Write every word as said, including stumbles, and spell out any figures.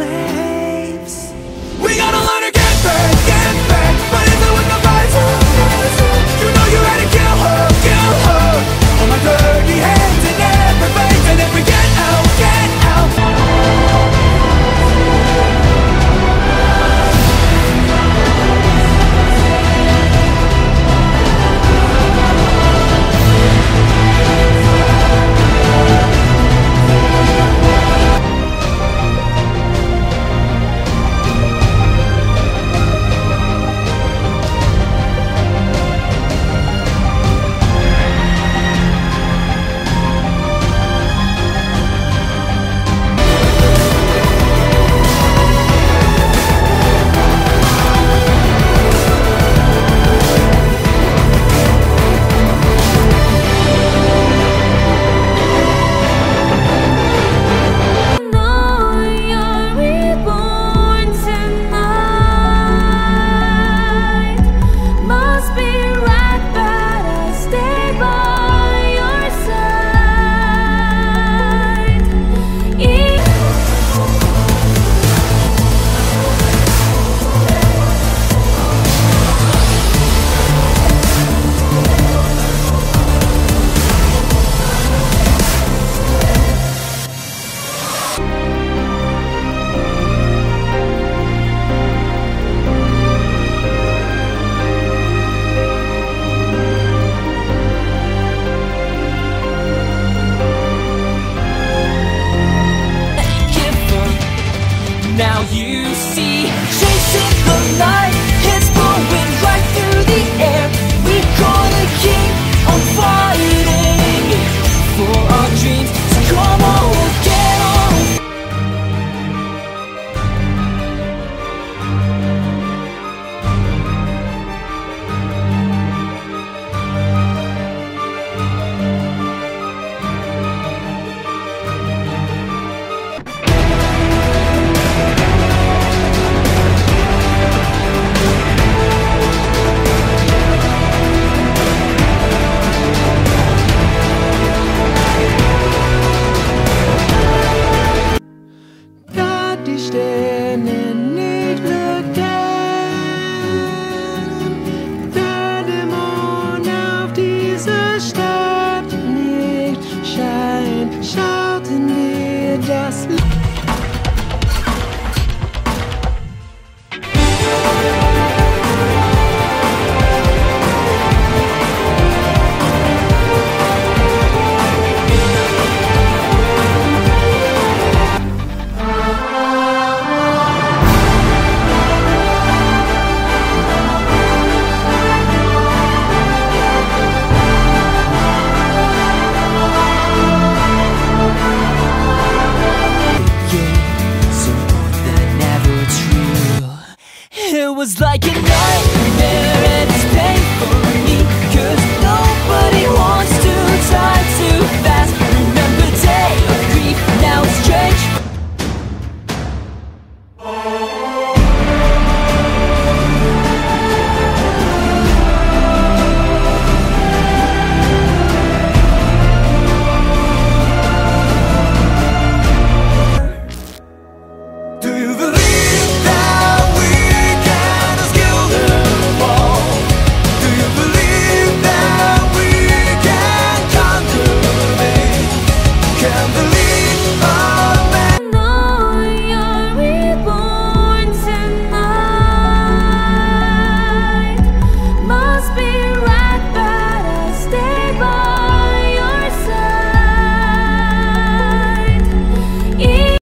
slaves. We gotta learn to get back, get back. But is it with the visor? You know you had to kill her, kill her. All my dirty hands in every face. And if we get out, get out. Now you see, chasing the light, it's blowing right through the air. We gotta keep on fighting for our dreams. So come on, we'll get on. Die Sterne nicht bekannt, da der Mond auf diese Stadt nicht scheint, schauten wir das Licht.